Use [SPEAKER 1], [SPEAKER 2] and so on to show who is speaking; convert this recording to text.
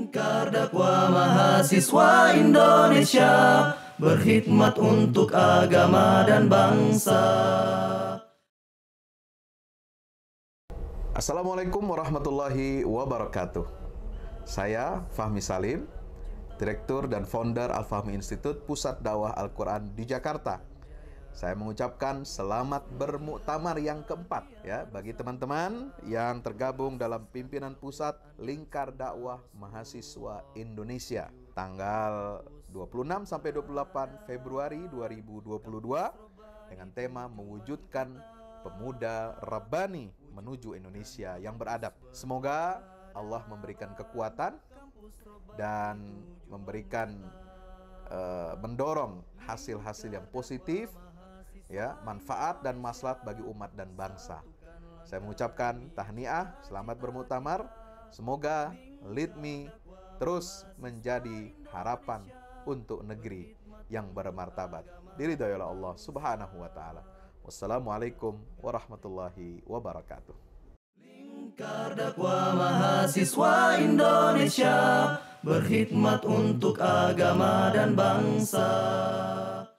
[SPEAKER 1] Lingkar dakwah mahasiswa Indonesia, berkhidmat untuk agama dan bangsa.
[SPEAKER 2] Assalamualaikum warahmatullahi wabarakatuh. Saya Fahmi Salim, Direktur dan Founder Al-Fahmi Institute Pusat Dakwah Al-Quran di Jakarta. Saya mengucapkan selamat bermuktamar yang keempat ya bagi teman-teman yang tergabung dalam pimpinan pusat Lingkar Dakwah Mahasiswa Indonesia tanggal 26 sampai 28 Februari 2022 dengan tema mewujudkan pemuda Rabbani menuju Indonesia yang beradab. Semoga Allah memberikan kekuatan dan memberikan mendorong hasil-hasil yang positif, ya, manfaat dan maslahat bagi umat dan bangsa. Saya mengucapkan tahniah, selamat bermuktamar. Semoga LeadMe terus menjadi harapan untuk negeri yang bermartabat. Diridhoi oleh Allah Subhanahu wa taala. Wassalamualaikum warahmatullahi wabarakatuh.
[SPEAKER 1] Lingkar dakwah mahasiswa Indonesia, berkhidmat untuk agama dan bangsa.